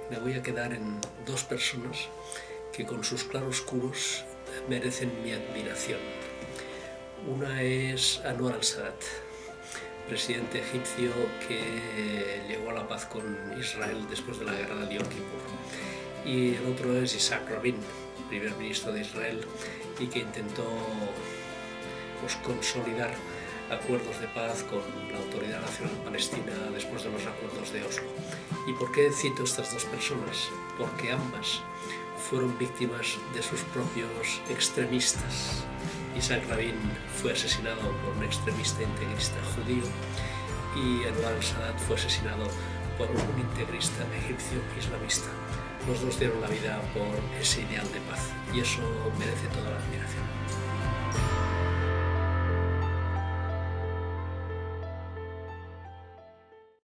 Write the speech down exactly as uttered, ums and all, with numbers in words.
me voy a quedar en dos personas que con sus claroscuros merecen mi admiración. Una es Anwar al-Sadat, presidente egipcio que llegó a la paz con Israel después de la guerra de Yom Kippur. Y el otro es Yitzhak Rabin, primer ministro de Israel, y que intentó pues, consolidar acuerdos de paz con la Autoridad Nacional Palestina después de los acuerdos de Oslo. ¿Y por qué cito estas dos personas? Porque ambas fueron víctimas de sus propios extremistas. Yitzhak Rabin fue asesinado por un extremista integrista judío y Anwar al-Sadat fue asesinado por un integrista egipcio islamista. Los dos dieron la vida por ese ideal de paz y eso merece toda la admiración.